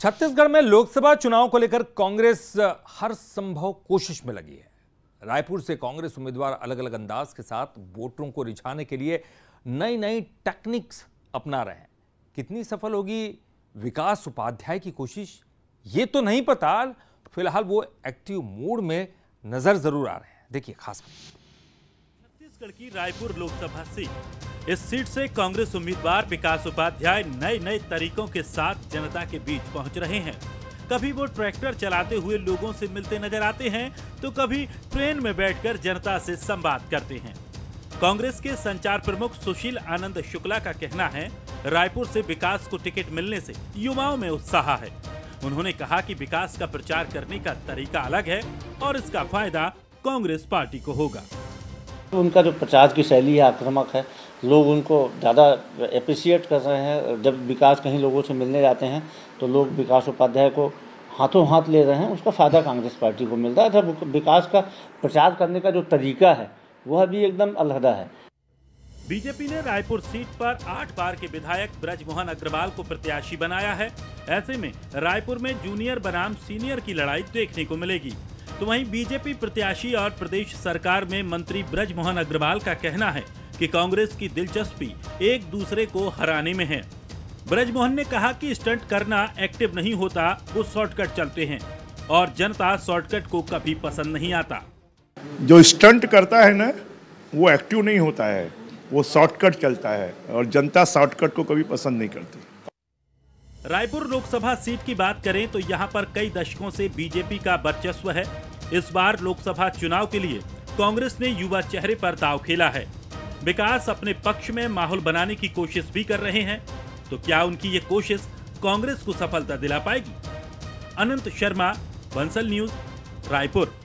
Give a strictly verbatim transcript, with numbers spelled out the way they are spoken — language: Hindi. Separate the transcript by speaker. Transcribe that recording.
Speaker 1: छत्तीसगढ़ में लोकसभा चुनाव को लेकर कांग्रेस हर संभव कोशिश में लगी है। रायपुर से कांग्रेस उम्मीदवार अलग अलग अंदाज के साथ वोटरों को रिझाने के लिए नई नई टेक्निक्स अपना रहे हैं। कितनी सफल होगी विकास उपाध्याय की कोशिश, ये तो नहीं पता। फिलहाल वो एक्टिव मूड में नजर जरूर आ रहे हैं। देखिए खास
Speaker 2: छत्तीसगढ़ की रायपुर लोकसभा सीट। इस सीट से कांग्रेस उम्मीदवार विकास उपाध्याय नए नए तरीकों के साथ जनता के बीच पहुंच रहे हैं। कभी वो ट्रैक्टर चलाते हुए लोगों से मिलते नजर आते हैं, तो कभी ट्रेन में बैठकर जनता से संवाद करते हैं। कांग्रेस के संचार प्रमुख सुशील आनंद शुक्ला का कहना है, रायपुर से विकास को टिकट मिलने से युवाओं में उत्साह है। उन्होंने कहा कि विकास का प्रचार करने का तरीका अलग है और इसका फायदा कांग्रेस पार्टी को होगा।
Speaker 3: उनका जो प्रचार की शैली है आक्रामक है, लोग उनको ज़्यादा अप्रिशिएट कर रहे हैं। जब विकास कहीं लोगों से मिलने जाते हैं तो लोग विकास उपाध्याय को हाथों हाथ ले रहे हैं, उसका फ़ायदा कांग्रेस पार्टी को मिलता है। जब विकास का प्रचार करने का जो तरीका है वह भी एकदम अलहदा है।
Speaker 2: बीजेपी ने रायपुर सीट पर आठ बार के विधायक ब्रजमोहन अग्रवाल को प्रत्याशी बनाया है। ऐसे में रायपुर में जूनियर बनाम सीनियर की लड़ाई देखने को मिलेगी। तो वहीं बीजेपी प्रत्याशी और प्रदेश सरकार में मंत्री ब्रजमोहन अग्रवाल का कहना है कि कांग्रेस की दिलचस्पी एक दूसरे को हराने में है। ब्रजमोहन ने कहा कि स्टंट करना एक्टिव नहीं होता, वो शॉर्टकट चलते हैं और जनता शॉर्टकट को कभी पसंद नहीं आता।
Speaker 4: जो स्टंट करता है ना, वो एक्टिव नहीं होता है, वो शॉर्टकट चलता है और जनता शॉर्टकट को कभी पसंद नहीं करती।
Speaker 2: रायपुर लोकसभा सीट की बात करें तो यहां पर कई दशकों से बीजेपी का वर्चस्व है। इस बार लोकसभा चुनाव के लिए कांग्रेस ने युवा चेहरे पर दांव खेला है। विकास अपने पक्ष में माहौल बनाने की कोशिश भी कर रहे हैं, तो क्या उनकी ये कोशिश कांग्रेस को सफलता दिला पाएगी? अनंत शर्मा, बंसल न्यूज, रायपुर।